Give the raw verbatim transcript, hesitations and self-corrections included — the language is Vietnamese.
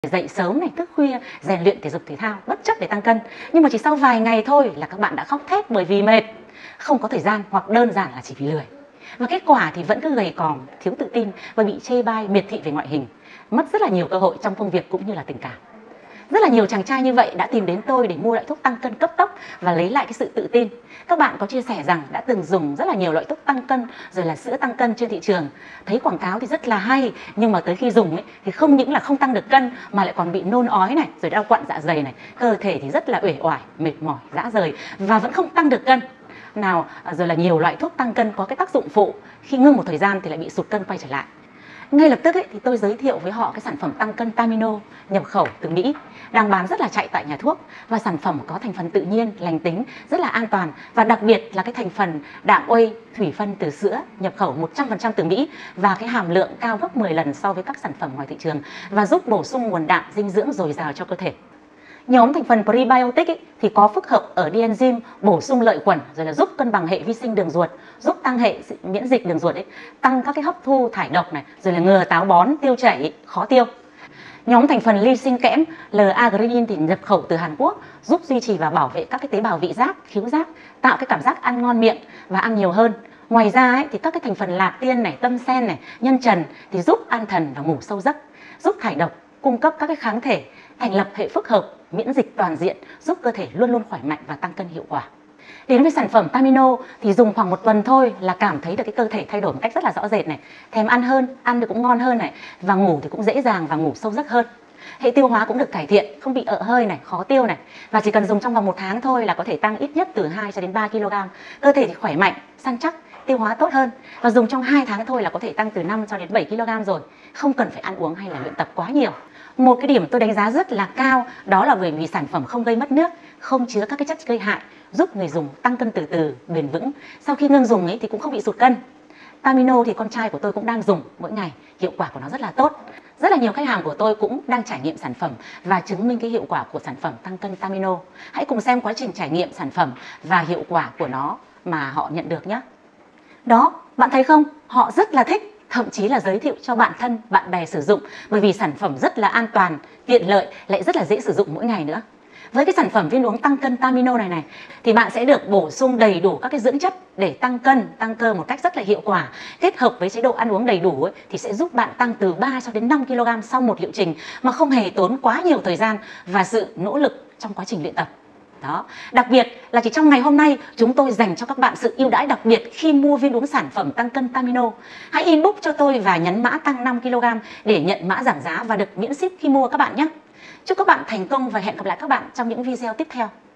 Dậy sớm này, thức khuya, rèn luyện thể dục thể thao bất chấp để tăng cân. Nhưng mà chỉ sau vài ngày thôi là các bạn đã khóc thét bởi vì mệt, không có thời gian hoặc đơn giản là chỉ vì lười. Và kết quả thì vẫn cứ gầy còm, thiếu tự tin và bị chê bai, miệt thị về ngoại hình, mất rất là nhiều cơ hội trong công việc cũng như là tình cảm. Rất là nhiều chàng trai như vậy đã tìm đến tôi để mua loại thuốc tăng cân cấp tốc và lấy lại cái sự tự tin. Các bạn có chia sẻ rằng đã từng dùng rất là nhiều loại thuốc tăng cân rồi là sữa tăng cân trên thị trường. Thấy quảng cáo thì rất là hay, nhưng mà tới khi dùng ấy, thì không những là không tăng được cân mà lại còn bị nôn ói này, rồi đau quặn dạ dày này, cơ thể thì rất là uể oải, mệt mỏi, rã rời và vẫn không tăng được cân. Nào, rồi là nhiều loại thuốc tăng cân có cái tác dụng phụ, khi ngưng một thời gian thì lại bị sụt cân quay trở lại. Ngay lập tức ấy, thì tôi giới thiệu với họ cái sản phẩm tăng cân Tamino nhập khẩu từ Mỹ, đang bán rất là chạy tại nhà thuốc, và sản phẩm có thành phần tự nhiên, lành tính, rất là an toàn, và đặc biệt là cái thành phần đạm whey thủy phân từ sữa nhập khẩu một trăm phần trăm từ Mỹ, và cái hàm lượng cao gấp mười lần so với các sản phẩm ngoài thị trường, và giúp bổ sung nguồn đạm dinh dưỡng dồi dào cho cơ thể. Nhóm thành phần prebiotic ấy, thì có phức hợp ở dienzyme bổ sung lợi khuẩn, rồi là giúp cân bằng hệ vi sinh đường ruột, giúp tăng hệ miễn dịch đường ruột ấy, tăng các cái hấp thu thải độc này, rồi là ngừa táo bón, tiêu chảy, khó tiêu. Nhóm thành phần lysine kẽm L-arginine thì nhập khẩu từ Hàn Quốc, giúp duy trì và bảo vệ các cái tế bào vị giác, khứu giác, tạo cái cảm giác ăn ngon miệng và ăn nhiều hơn. Ngoài ra ấy, thì các cái thành phần lạc tiên này, tâm sen này, nhân trần thì giúp an thần và ngủ sâu giấc, giúp thải độc, cung cấp các cái kháng thể, thành lập hệ phức hợp miễn dịch toàn diện, giúp cơ thể luôn luôn khỏe mạnh và tăng cân hiệu quả. Đến với sản phẩm Tamino thì dùng khoảng một tuần thôi là cảm thấy được cái cơ thể thay đổi một cách rất là rõ rệt này, thèm ăn hơn, ăn được cũng ngon hơn này, và ngủ thì cũng dễ dàng và ngủ sâu giấc hơn. Hệ tiêu hóa cũng được cải thiện, không bị ợ hơi này, khó tiêu này, và chỉ cần dùng trong vòng một tháng thôi là có thể tăng ít nhất từ hai cho đến ba ki lô gam. Cơ thể thì khỏe mạnh, săn chắc, tiêu hóa tốt hơn, và dùng trong hai tháng thôi là có thể tăng từ năm cho đến bảy ki lô gam rồi, không cần phải ăn uống hay là luyện tập quá nhiều. Một cái điểm tôi đánh giá rất là cao đó là bởi vì sản phẩm không gây mất nước, không chứa các cái chất gây hại, giúp người dùng tăng cân từ từ, bền vững. Sau khi ngưng dùng ấy thì cũng không bị sụt cân. Tamino thì con trai của tôi cũng đang dùng mỗi ngày, hiệu quả của nó rất là tốt. Rất là nhiều khách hàng của tôi cũng đang trải nghiệm sản phẩm và chứng minh cái hiệu quả của sản phẩm tăng cân Tamino. Hãy cùng xem quá trình trải nghiệm sản phẩm và hiệu quả của nó mà họ nhận được nhé. Đó, bạn thấy không? Họ rất là thích, thậm chí là giới thiệu cho bạn thân, bạn bè sử dụng, bởi vì sản phẩm rất là an toàn, tiện lợi, lại rất là dễ sử dụng mỗi ngày nữa. Với cái sản phẩm viên uống tăng cân Tamino này này thì bạn sẽ được bổ sung đầy đủ các cái dưỡng chất để tăng cân, tăng cơ một cách rất là hiệu quả. Kết hợp với chế độ ăn uống đầy đủ ấy, thì sẽ giúp bạn tăng từ ba cho đến năm ki lô gam sau một liệu trình mà không hề tốn quá nhiều thời gian và sự nỗ lực trong quá trình luyện tập. Đó. Đặc biệt là chỉ trong ngày hôm nay chúng tôi dành cho các bạn sự ưu đãi đặc biệt khi mua viên uống sản phẩm tăng cân Tamino. Hãy inbox cho tôi và nhấn mã tăng năm ki lô gam để nhận mã giảm giá và được miễn ship khi mua các bạn nhé. Chúc các bạn thành công và hẹn gặp lại các bạn trong những video tiếp theo.